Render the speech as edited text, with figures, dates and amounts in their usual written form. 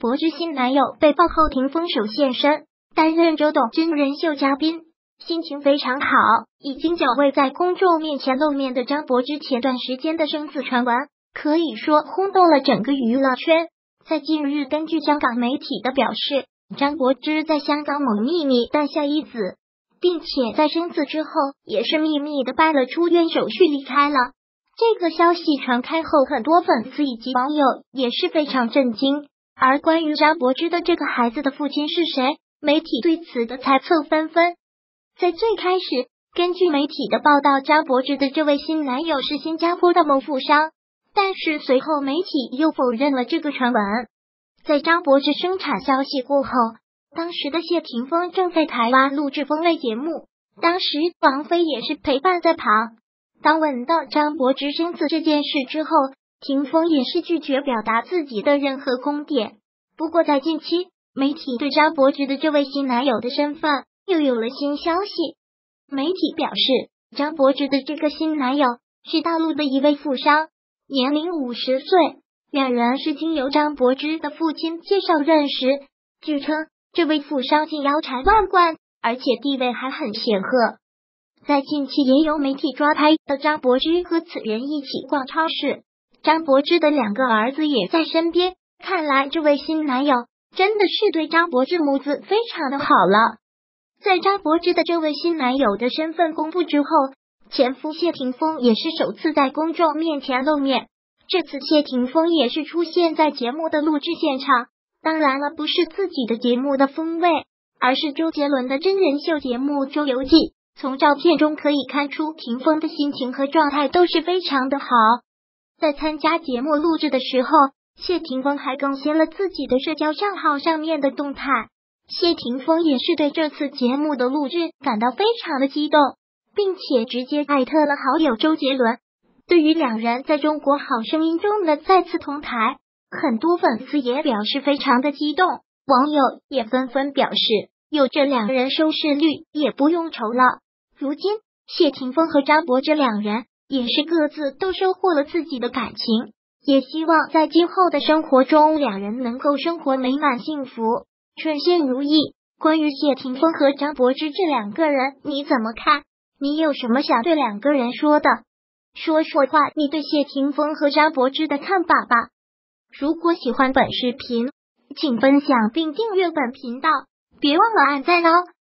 柏芝新男友被曝后，霆锋首现身，担任周董真人秀嘉宾，心情非常好。已经久未在公众面前露面的张柏芝，前段时间的生子传闻可以说轰动了整个娱乐圈。在近日，根据香港媒体的表示，张柏芝在香港某秘密诞下一子，并且在生子之后也是秘密的办了出院手续离开了。这个消息传开后，很多粉丝以及网友也是非常震惊。而关于张柏芝的这个孩子的父亲是谁，媒体对此的猜测纷纷。在最开始，根据媒体的报道，张柏芝的这位新男友是新加坡的某富商，但是随后媒体又否认了这个传闻。在张柏芝生产消息过后，当时的谢霆锋正在台湾录制风类节目，当时王菲也是陪伴在旁。当问到张柏芝生子这件事之后，霆锋也是拒绝表达自己的任何观点。不过在近期，媒体对张柏芝的这位新男友的身份又有了新消息。媒体表示，张柏芝的这个新男友是大陆的一位富商，年龄50岁，两人是经由张柏芝的父亲介绍认识。据称，这位富商竟腰缠万贯，而且地位还很显赫。在近期，也有媒体抓拍到张柏芝和此人一起逛超市，张柏芝的2个儿子也在身边。看来这位新男友真的是对张柏芝母子非常的好了。在张柏芝的这位新男友的身份公布之后，前夫谢霆锋也是首次在公众面前露面。这次谢霆锋也是出现在节目的录制现场，当然了，不是自己的节目的风味，而是周杰伦的真人秀节目《周游记》。从照片中可以看出，霆锋的心情和状态都是非常的好。在参加节目录制的时候，谢霆锋还更新了自己的社交账号上面的动态。谢霆锋也是对这次节目的录制感到非常的激动，并且直接艾特了好友周杰伦。对于两人在中国好声音中的再次同台，很多粉丝也表示非常的激动，网友也纷纷表示，有这2人收视率也不用愁了。如今，谢霆锋和张柏芝2人也是各自都收获了自己的感情，也希望在今后的生活中2人能够生活美满幸福，顺心如意。关于谢霆锋和张柏芝这2个人，你怎么看？你有什么想对2个人说的？说说话你对谢霆锋和张柏芝的看法吧。如果喜欢本视频，请分享并订阅本频道，别忘了按赞哦。